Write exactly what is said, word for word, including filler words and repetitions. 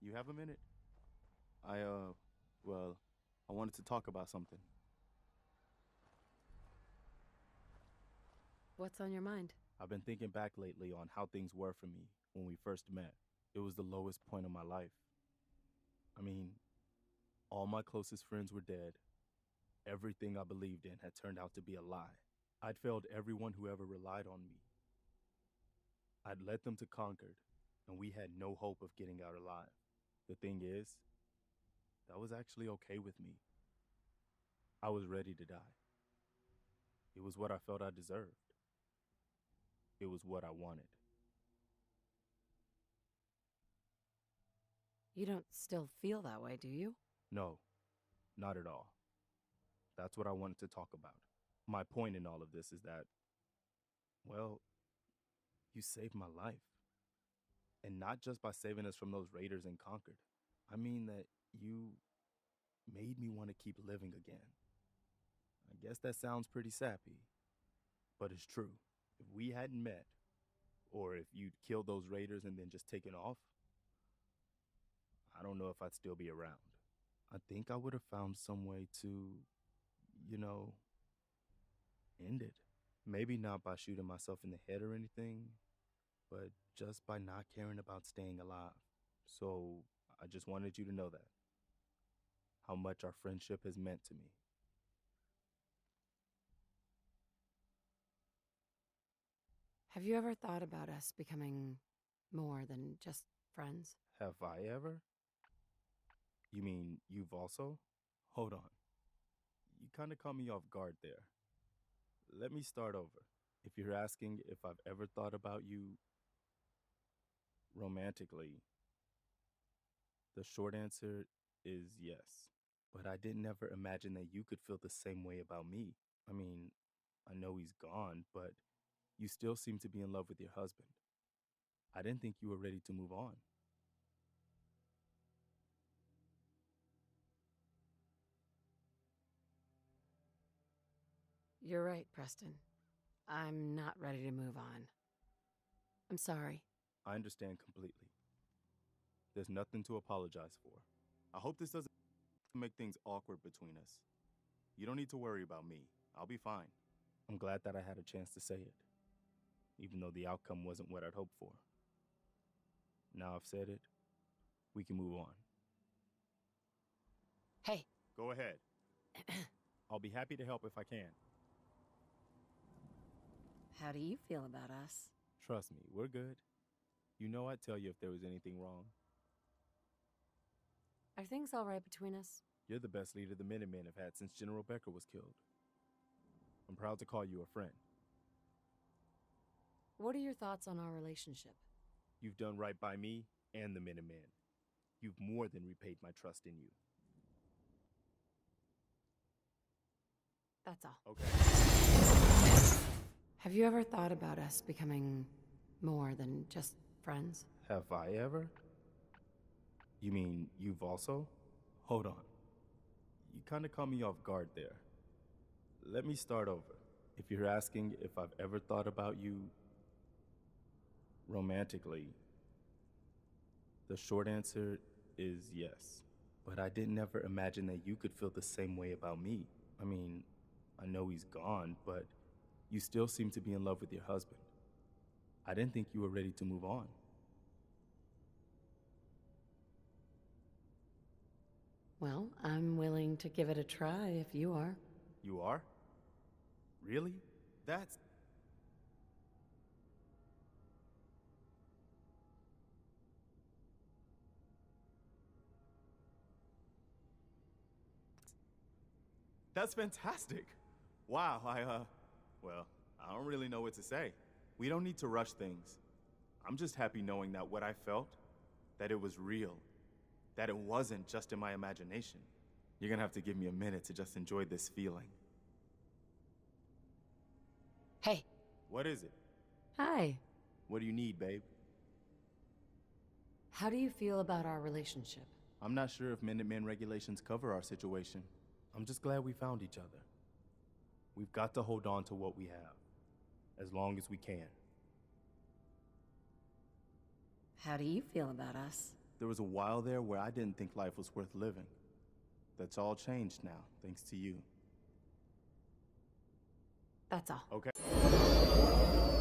You have a minute? I, uh, well, I wanted to talk about something. What's on your mind? I've been thinking back lately on how things were for me when we first met. It was the lowest point of my life. I mean, all my closest friends were dead. Everything I believed in had turned out to be a lie. I'd failed everyone who ever relied on me. I'd led them to Concord, and we had no hope of getting out alive. The thing is, that was actually okay with me. I was ready to die. It was what I felt I deserved. It was what I wanted. You don't still feel that way, do you? No, not at all. That's what I wanted to talk about. My point in all of this is that, well, you saved my life. And not just by saving us from those raiders in Concord. I mean that you made me want to keep living again. I guess that sounds pretty sappy, but it's true. If we hadn't met, or if you'd killed those raiders and then just taken off, I don't know if I'd still be around. I think I would have found some way to, you know, end it. Maybe not by shooting myself in the head or anything, but just by not caring about staying alive. So I just wanted you to know that. How much our friendship has meant to me. Have you ever thought about us becoming more than just friends? Have I ever? You mean you've also? Hold on. You kind of caught me off guard there. Let me start over. If you're asking if I've ever thought about you romantically, the short answer is yes. But I didn't ever imagine that you could feel the same way about me. I mean, I know he's gone, but you still seem to be in love with your husband. I didn't think you were ready to move on. You're right, Preston. I'm not ready to move on. I'm sorry. I understand completely. There's nothing to apologize for. I hope this doesn't make things awkward between us. You don't need to worry about me. I'll be fine. I'm glad that I had a chance to say it, even though the outcome wasn't what I'd hoped for. Now I've said it, we can move on. Hey. Go ahead. I'll be happy to help if I can. How do you feel about us? Trust me, we're good. You know I'd tell you if there was anything wrong. Are things all right between us? You're the best leader the Minutemen have had since General Becker was killed. I'm proud to call you a friend. What are your thoughts on our relationship? You've done right by me and the Minutemen. You've more than repaid my trust in you. That's all. Okay. Have you ever thought about us becoming more than just friends? Have I ever? You mean you've also? Hold on. You kind of caught me off guard there. Let me start over. If you're asking if I've ever thought about you romantically, the short answer is yes. But I didn't ever imagine that you could feel the same way about me. I mean, I know he's gone, but you still seem to be in love with your husband. I didn't think you were ready to move on. Well, I'm willing to give it a try if you are. You are? Really? That's... That's fantastic. Wow, I, uh... Well, I don't really know what to say. We don't need to rush things. I'm just happy knowing that what I felt, that it was real. That it wasn't just in my imagination. You're gonna have to give me a minute to just enjoy this feeling. Hey. What is it? Hi. What do you need, babe? How do you feel about our relationship? I'm not sure if Minutemen regulations cover our situation. I'm just glad we found each other. We've got to hold on to what we have, as long as we can. How do you feel about us? There was a while there where I didn't think life was worth living. That's all changed now, thanks to you. That's all. Okay.